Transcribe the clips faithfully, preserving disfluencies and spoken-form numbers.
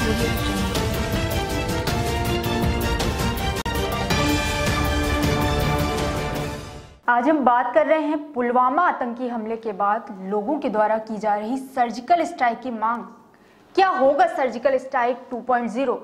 आज हम बात कर रहे हैं पुलवामा आतंकी हमले के बाद लोगों के द्वारा की जा रही सर्जिकल स्ट्राइक की मांग। क्या होगा surgical strike two point zero?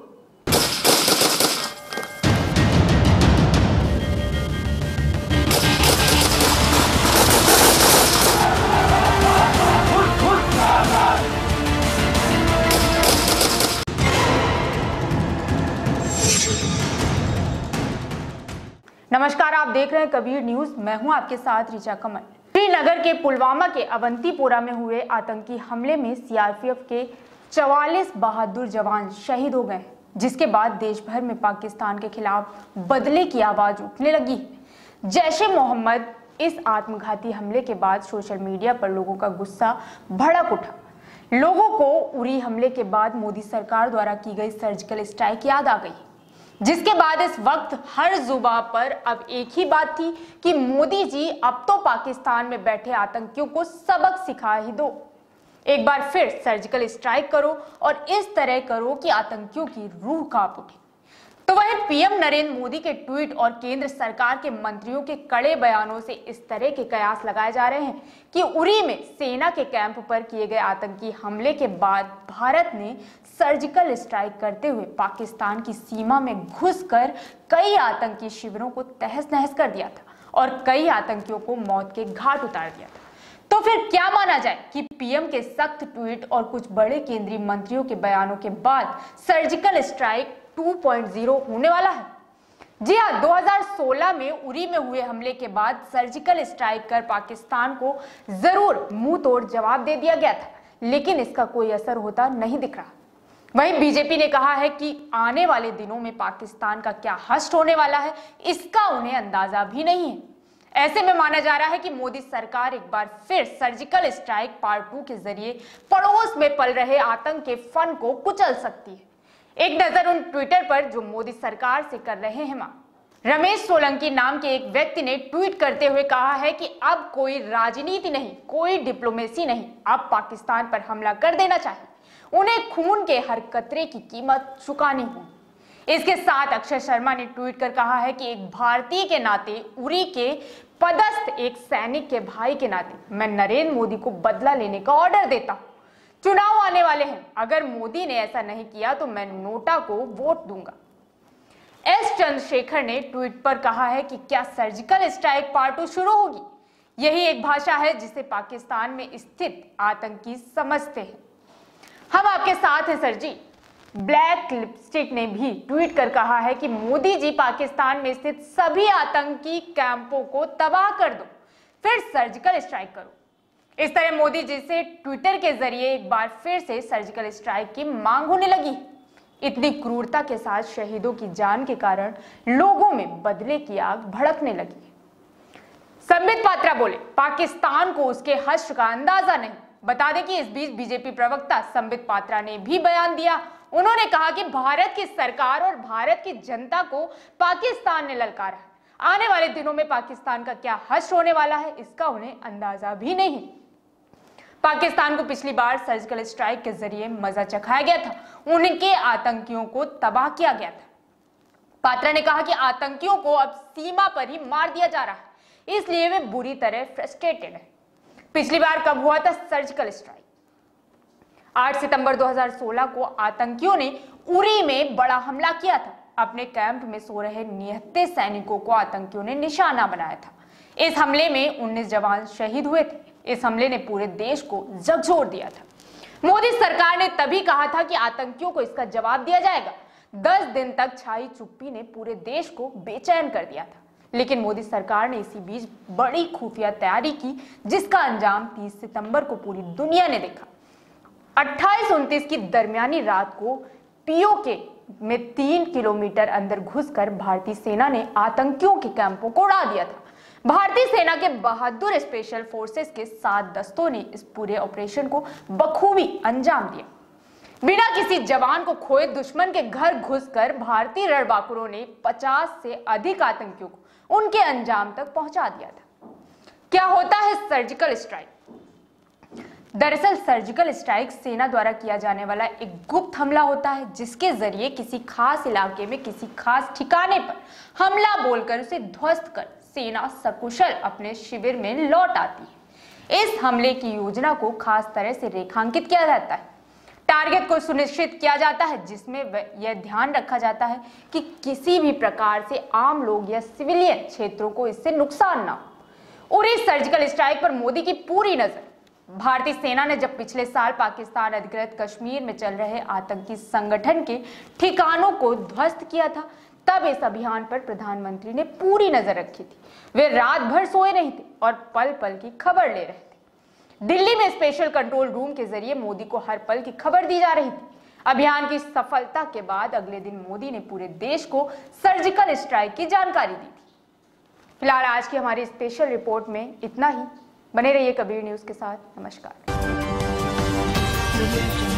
नमस्कार, आप देख रहे हैं कबीर न्यूज। मैं हूं आपके साथ ऋचा कमल। श्रीनगर के पुलवामा के अवंतीपोरा में हुए आतंकी हमले में सीआरपीएफ के चवालीस बहादुर जवान शहीद हो गए, जिसके बाद देश भर में पाकिस्तान के खिलाफ बदले की आवाज उठने लगी। जैश ए मोहम्मद इस आत्मघाती हमले के बाद सोशल मीडिया पर लोगों का गुस्सा भड़क उठा। लोगों को उरी हमले के बाद मोदी सरकार द्वारा की गई सर्जिकल स्ट्राइक याद आ गई, जिसके बाद इस वक्त हर जुबां पर अब एक ही बात थी कि मोदी जी अब तो पाकिस्तान में बैठे आतंकियों को सबक सिखा ही दो। एक बार फिर सर्जिकल स्ट्राइक करो और इस तरह करो कि आतंकियों की रूह कांप उठे। तो वहीं पीएम नरेंद्र मोदी के ट्वीट और केंद्र सरकार के मंत्रियों के कड़े बयानों से इस तरह के कयास लगाए जा रहे हैं कि उरी में सेना के कैंप पर किए गए आतंकी हमले के बाद भारत ने सर्जिकल स्ट्राइक करते हुए पाकिस्तान की सीमा में घुसकर कई आतंकी शिविरों को तहस नहस कर दिया था और कई आतंकियों को मौत के घाट उतार दिया था। तो फिर क्या माना जाए कि पीएम के सख्त ट्वीट और कुछ बड़े केंद्रीय मंत्रियों के बयानों के बाद surgical strike two point zero होने वाला है? जी हां, दो हज़ार सोलह में उरी में हुए हमले के बाद सर्जिकल स्ट्राइक कर पाकिस्तान को जरूर मुंह तोड़ जवाब दे दिया गया था, लेकिन इसका कोई असर होता नहीं दिख रहा। वहीं बीजेपी ने कहा है कि आने वाले दिनों में पाकिस्तान का क्या हश्र होने वाला है, इसका उन्हें अंदाजा भी नहीं है। ऐसे में माना जा रहा है कि मोदी सरकार एक बार फिर सर्जिकल स्ट्राइक पार्ट टू के जरिए पड़ोस में पल रहे आतंक के फन को कुचल सकती है। एक नजर उन ट्विटर पर जो मोदी सरकार से कर रहे हैं मांग। रमेश सोलंकी नाम के एक व्यक्ति ने ट्वीट करते हुए कहा है कि अब कोई राजनीति नहीं, कोई डिप्लोमेसी नहीं, अब पाकिस्तान पर हमला कर देना चाहिए। उन्हें खून के हर कतरे की कीमत चुकानी होगी। इसके साथ अक्षय शर्मा ने ट्वीट कर कहा है कि एक भारतीय के नाते, उरी के पदस्थ एक सैनिक के भाई के नाते मैं नरेंद्र मोदी को बदला लेने का ऑर्डर देता हूं। चुनाव आने वाले हैं, अगर मोदी ने ऐसा नहीं किया तो मैं नोटा को वोट दूंगा। एस चंद्रशेखर ने ट्वीट पर कहा है कि क्या सर्जिकल स्ट्राइक पार्ट टू शुरू होगी? यही एक भाषा है जिसे पाकिस्तान में स्थित आतंकी समझते हैं। हम आपके साथ हैं सर जी। ब्लैक लिपस्टिक ने भी ट्वीट कर कहा है कि मोदी जी पाकिस्तान में स्थित सभी आतंकी कैंपों को तबाह कर दो, फिर सर्जिकल स्ट्राइक करो। इस तरह मोदी जी से ट्विटर के जरिए एक बार फिर से सर्जिकल स्ट्राइक की मांग होने लगी। इतनी क्रूरता के साथ शहीदों की जान के कारण लोगों में बदले की आग भड़कने लगी। संबित पात्रा बोले, पाकिस्तान को उसके हश्र का अंदाजा नहीं। बता दें कि इस बीच बीजेपी प्रवक्ता संबित पात्रा ने भी बयान दिया। उन्होंने कहा कि भारत की सरकार और भारत की जनता को पाकिस्तान ने ललकारा है। आने वाले दिनों में पाकिस्तान का क्या हश्र होने वाला है, इसका उन्हें अंदाजा भी नहीं। पाकिस्तान को पिछली बार सर्जिकल स्ट्राइक के जरिए मजा चखाया गया था, उनके आतंकियों को तबाह किया गया था। पात्रा ने कहा कि आतंकियों को अब सीमा पर ही मार दिया जा रहा है, इसलिए वे बुरी तरह फ्रस्ट्रेटेड है। पिछली बार कब हुआ था सर्जिकल स्ट्राइक? आठ सितंबर दो हज़ार सोलह को आतंकियों ने उरी में बड़ा हमला किया था। अपने कैंप में सो रहे निहत्थे सैनिकों को आतंकियों ने निशाना बनाया था। इस हमले में उन्नीस जवान शहीद हुए थे। इस हमले ने पूरे देश को झकझोर दिया था। मोदी सरकार ने तभी कहा था कि आतंकियों को इसका जवाब दिया जाएगा। दस दिन तक छाई चुप्पी ने पूरे देश को बेचैन कर दिया था, लेकिन मोदी सरकार ने इसी बीच बड़ी खुफिया तैयारी की, जिसका अंजाम तीस सितंबर को पूरी दुनिया ने देखा। अट्ठाईस उनतीस की दरमियानी रात को पीओके में तीन किलोमीटर अंदर घुसकर भारतीय सेना ने आतंकियों के कैंपों को उड़ा दिया था। भारतीय सेना के बहादुर स्पेशल फोर्सेस के सात दस्तों ने इस पूरे ऑपरेशन को बखूबी अंजाम दिया। बिना किसी जवान को खोए दुश्मन के घर घुसकर भारतीय रणबांकुरों ने पचास से अधिक आतंकियों को उनके अंजाम तक पहुंचा दिया था। क्या होता है सर्जिकल स्ट्राइक? दरअसल सर्जिकल स्ट्राइक सेना द्वारा किया जाने वाला एक गुप्त हमला होता है, जिसके जरिए किसी खास इलाके में किसी खास ठिकाने पर हमला बोलकर उसे ध्वस्त कर सेना सकुशल अपने शिविर में लौट आती है। इस हमले की योजना को खास तरह से रेखांकित किया जाता है, टारगेट को सुनिश्चित किया जाता है, जिसमें यह ध्यान रखा जाता है कि किसी भी प्रकार से आम लोग या सिविलियन क्षेत्रों को इससे नुकसान ना हो। और इस सर्जिकल स्ट्राइक पर मोदी की पूरी नजर। भारतीय सेना ने जब पिछले साल पाकिस्तान अधिकृत कश्मीर में चल रहे आतंकी संगठन के ठिकानों को ध्वस्त किया था, तब इस अभियान पर प्रधानमंत्री ने पूरी नजर रखी थी। वे रात भर सोए नहीं थे और पल पल की खबर ले रहे थे। दिल्ली में स्पेशल कंट्रोल रूम के जरिए मोदी को हर पल की खबर दी जा रही थी। अभियान की सफलता के बाद अगले दिन मोदी ने पूरे देश को सर्जिकल स्ट्राइक की जानकारी दी थी। फिलहाल आज की हमारी स्पेशल रिपोर्ट में इतना ही। बने रहिए कबीर न्यूज के साथ। नमस्कार।